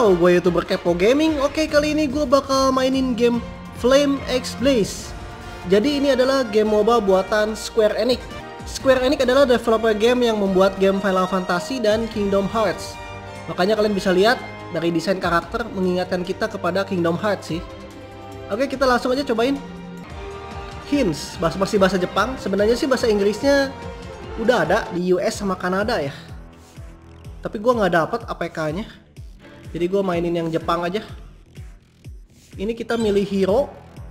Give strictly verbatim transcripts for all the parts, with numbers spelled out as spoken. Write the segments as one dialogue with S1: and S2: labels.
S1: Halo, gue YouTuber Kepo Gaming. Oke, kali ini gue bakal mainin game Flame X Blaze. Jadi ini adalah game MOBA buatan Square Enix. Square Enix adalah developer game yang membuat game Final Fantasy dan Kingdom Hearts. Makanya kalian bisa lihat dari desain karakter mengingatkan kita kepada Kingdom Hearts sih. Oke, kita langsung aja cobain. Hints, bahasa masih bahasa Jepang. Sebenarnya sih bahasa Inggrisnya udah ada di U S sama Kanada ya. Tapi gue nggak dapet A P K-nya. Jadi gue mainin yang Jepang aja. Ini kita milih hero.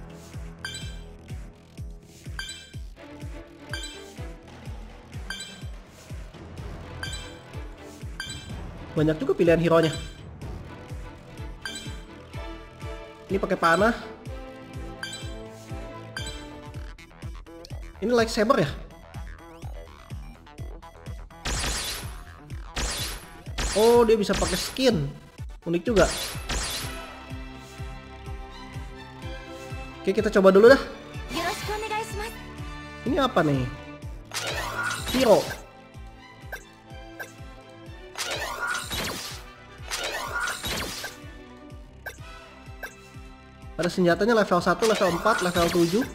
S1: Banyak juga pilihan hero-nya. Ini pakai panah. Ini lightsaber ya? Oh, dia bisa pakai skin. Unik juga. Oke, kita coba dulu dah. Ini apa nih? Hero. Ada senjatanya level satu, level empat, level tujuh.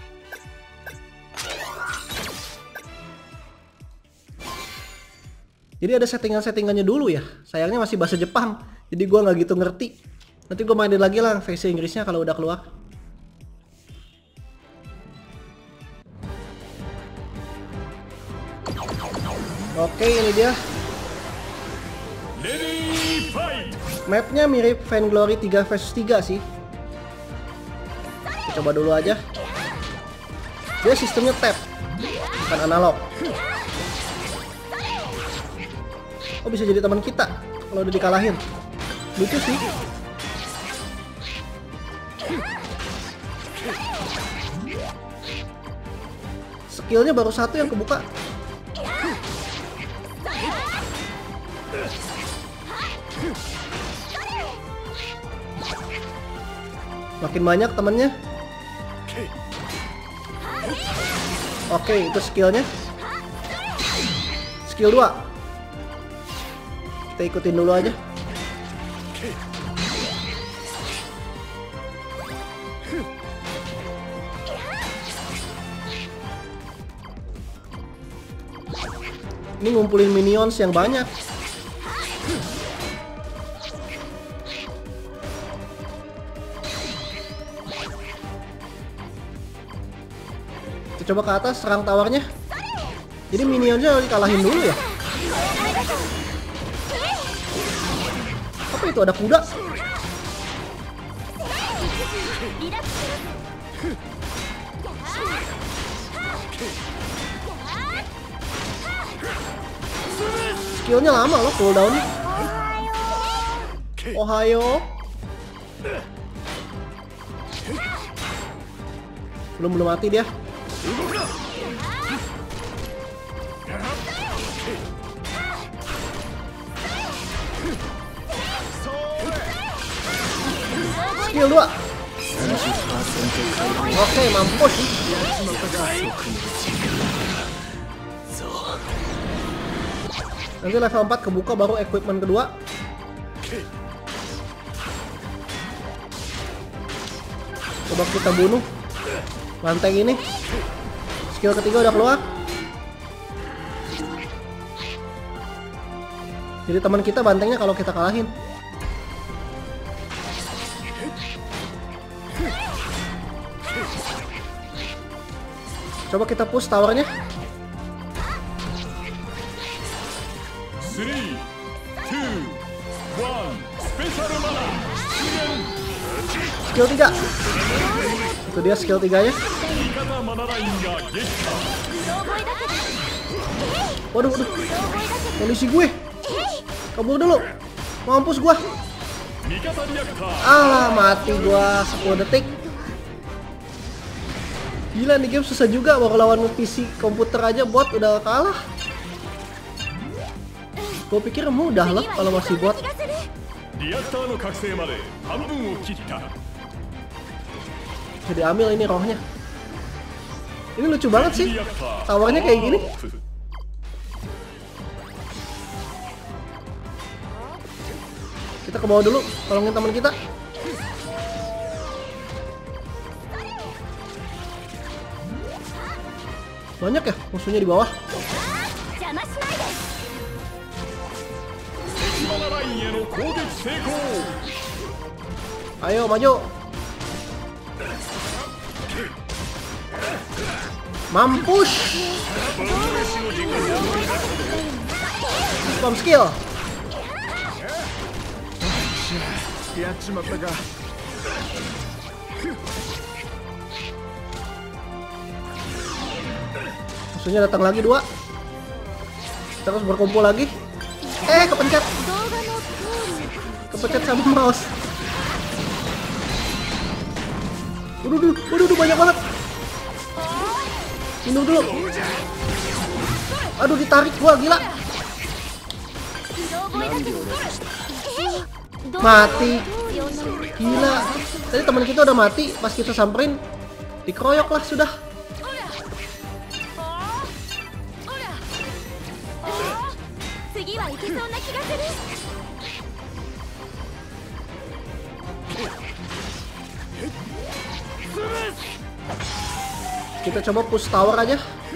S1: Jadi ada settingan-settingannya dulu ya. Sayangnya masih bahasa Jepang. Jadi gua nggak gitu ngerti. Nanti gue mainin lagi lah versi Inggrisnya kalau udah keluar. Oke, ini dia. Mapnya mirip Vainglory tiga versus tiga sih. Kita coba dulu aja. Dia sistemnya tap, bukan analog. Oh, bisa jadi teman kita kalau udah dikalahin. Lucu sih. Skillnya baru satu yang kebuka. Makin banyak temennya. Oke, itu skillnya. Skill dua. Kita ikutin dulu aja. Ini ngumpulin minions yang banyak. Kita coba ke atas, serang towernya. Jadi minionnya dikalahin dulu ya. Apa itu, ada kuda? Skillnya lama loh cooldownnya. Ohayo. Belum belum mati dia. Skill dua. Oke, mampus. Nanti level empat kebuka baru equipment kedua. Coba kita bunuh banteng ini. Skill ketiga udah keluar. Jadi teman kita bantengnya kalau kita kalahin. Coba kita push towernya. Skill tiga. Itu dia skill tiganya. Waduh, waduh. Kondisi gue. Kabur dulu. Mampus gua. Ah, mati gua sepuluh detik. Gila, nih game susah juga. Baru lawan P C komputer aja bot udah kalah. Gue pikir mudah loh kalau masih bot. Jadi ambil ini rohnya. Ini lucu banget sih. Towernya kayak gini. Kita Kita ke bawah dulu, tolongin teman kita. Banyak ya musuhnya di bawah. Ayo maju. Mampus. Spam skill. Musuhnya datang lagi dua. Kita harus berkumpul lagi. Eh, kepencet. Kepencet sama mouse. Waduh, waduh, waduh, banyak banget. Minum dulu. Aduh, ditarik gua, gila. Mati. Gila. Tadi teman kita udah mati, pas kita samperin dikeroyok lah sudah. Kita coba push tower aja.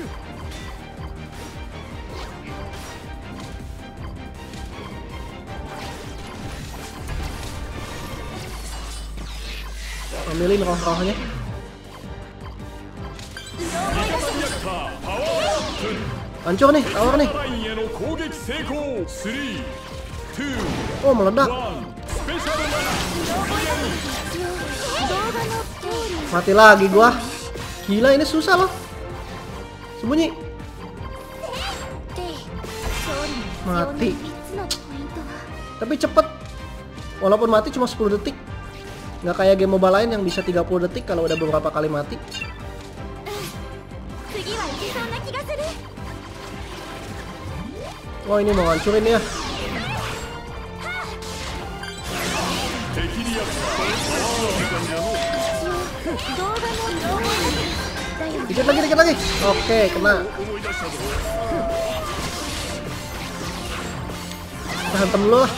S1: Ambilin roh-rohnya. Hancur nih, tower nih. Oh, meledak. Mati lagi gua. Gila, ini susah loh. Sembunyi. Mati. Tapi cepet. Walaupun mati cuma sepuluh detik. Nggak kayak game mobile lain yang bisa tiga puluh detik kalau udah beberapa kali mati. Oh, ini mau hancurin ya. Dikit lagi, dikit lagi. Oke, kena. Kita hantam dulu lah.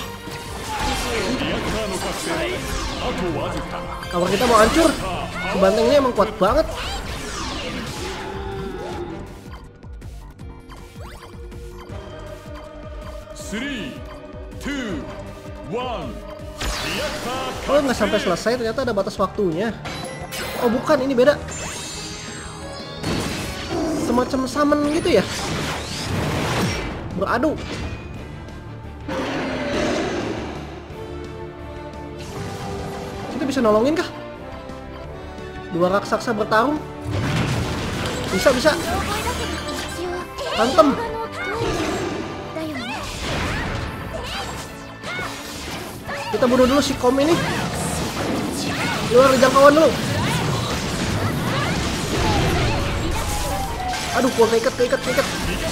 S1: Tower kita mau hancur. Si banteng ini emang kuat banget. Oh, nggak sampai selesai, ternyata ada batas waktunya. Oh bukan, ini beda. Semacam summon gitu ya. Beradu. Kita bisa nolongin kah? Dua raksasa bertarung. Bisa, bisa. Hantem. Kita bunuh dulu si Kom ini. Luar jangkauan dulu. Aduh, gua keikat, keikat, keikat.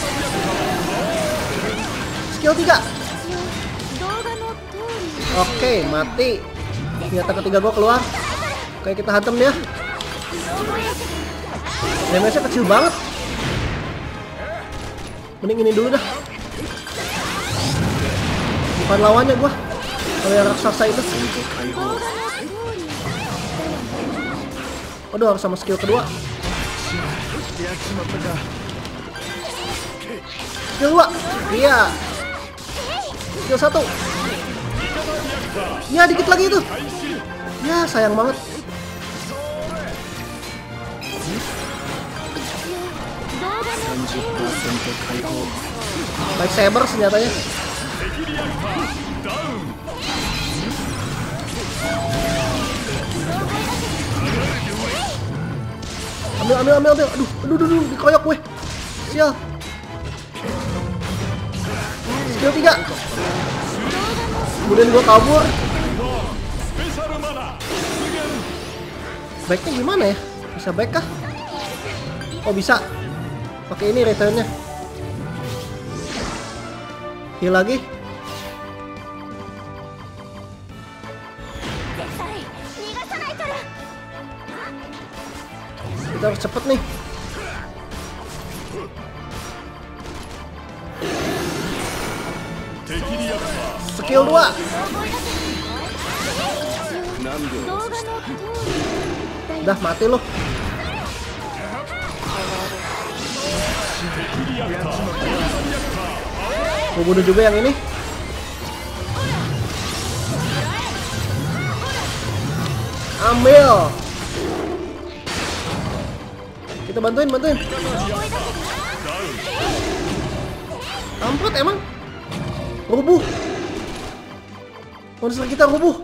S1: Skill tiga. Oke, mati. Senjata ketiga gua keluar. Oke, kita hantam dia. Damage-nya kecil banget. Mending ini dulu dah. Bukan lawannya gua. Kalau yang raksasa itu. Aduh, harus sama skill kedua. Skill dua. Iya. Skill satu. Ya, dikit lagi itu. Ya, sayang banget. Lightsaber senjatanya. Ambil, ambil, ambil, ambil. Aduh, aduh, aduh, aduh, dikoyok gue. Sial. Skill tiga. Kemudian gue kabur. Backnya gimana ya? Bisa back kah? Oh, bisa. Pakai ini returnnya. Heal lagi. Kita harus cepet nih. Skill dua. Dah mati lo. Gue bunuh juga yang ini. Ambil. Kita bantuin, bantuin. Kampret emang. Rubuh. Monster kita rubuh.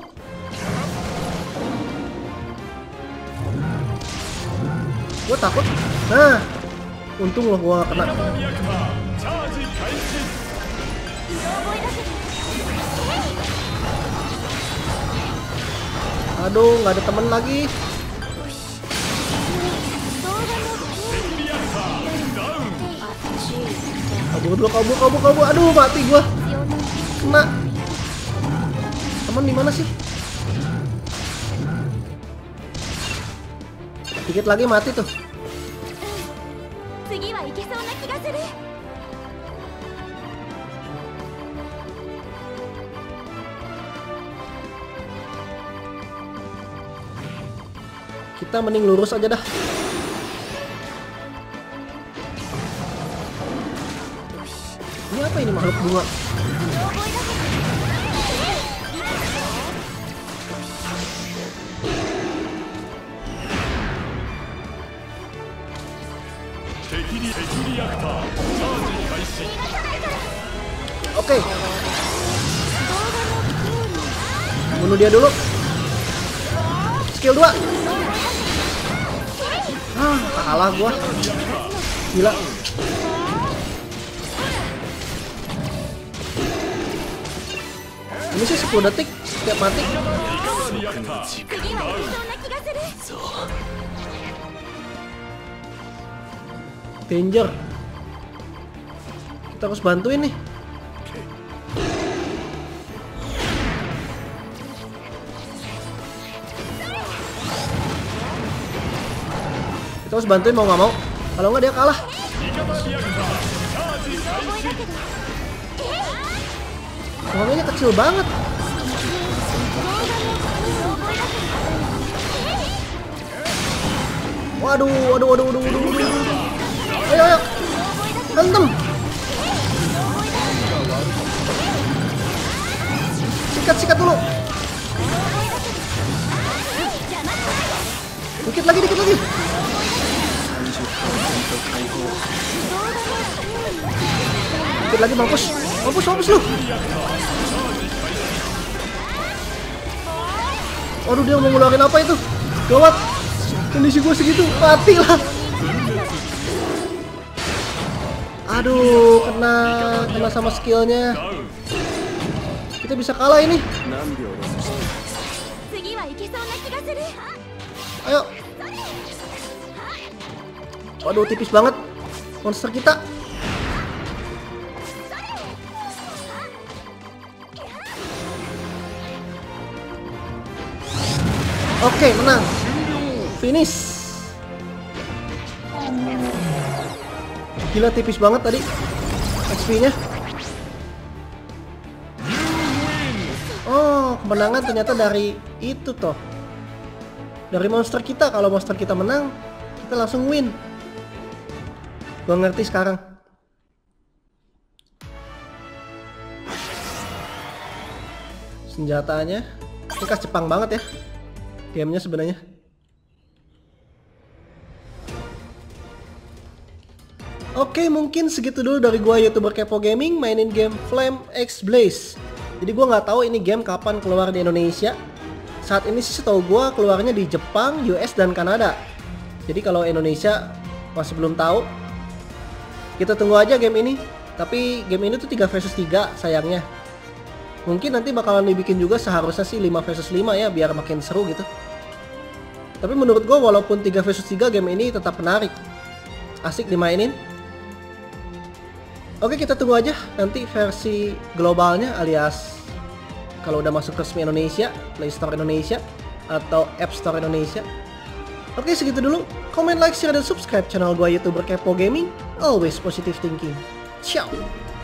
S1: Gue takut. Nah, untung loh gue kena. Aduh, nggak ada temen lagi. Kabur dulu, kabur, kabur, kabur. Aduh, mati gua. Kena. Temen di mana sih? Dikit lagi mati tuh. Kita mending lurus aja dah. Ini apa ini, makhluk bunga? Oke. Bunuh dia dulu. Skill dua. Ah, kalah gua. Gila. Ini sih sepuluh detik setiap mati. Danger. Kita harus bantuin nih. Kita harus bantuin mau nggak mau. Kalau nggak dia kalah. Orangnya kecil banget. Waduh, waduh, waduh, waduh, waduh, waduh. Ayo, ayo. Hantem. Sikat, sikat dulu. Dikit lagi, dikit lagi. Dikit lagi, mampus. Mampus, mampus lu. Waduh, dia mau ngeluarin apa itu? Gawat. Kondisi gue segitu, mati lah. Aduh, kena kena sama skillnya. Kita bisa kalah ini. Ayo. Waduh, tipis banget monster kita. Oke, menang. Finish. Gila, tipis banget tadi X P-nya. Oh, kemenangan ternyata dari itu toh. Dari monster kita. Kalau monster kita menang, kita langsung win. Gua ngerti sekarang. Senjatanya ini khas Jepang banget ya gamenya sebenarnya. Oke, mungkin segitu dulu dari gua, YouTuber Kepo Gaming, mainin game Flame X Blaze. Jadi gua nggak tahu ini game kapan keluar di Indonesia. Saat ini sih setahu gua keluarnya di Jepang, U S dan Kanada. Jadi kalau Indonesia masih belum tahu. Kita tunggu aja game ini. Tapi game ini tuh tiga versus tiga sayangnya. Mungkin nanti bakalan dibikin juga seharusnya sih lima versus lima ya, biar makin seru gitu. Tapi menurut gue walaupun tiga versus tiga game ini tetap menarik. Asik dimainin. Oke, kita tunggu aja nanti versi globalnya, alias kalau udah masuk resmi Indonesia, Play Store Indonesia atau App Store Indonesia. Oke, segitu dulu. Comment, like, share, dan subscribe channel gue, YouTuber Kepo Gaming. Always positive thinking. Ciao.